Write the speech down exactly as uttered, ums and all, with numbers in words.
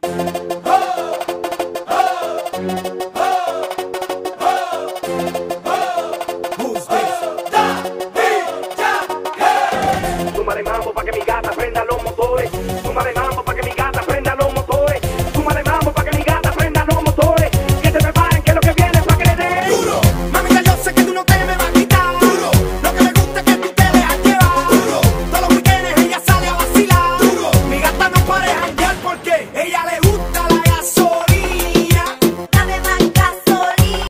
Who's this? Da, he, ya, hey. Súmale mambo,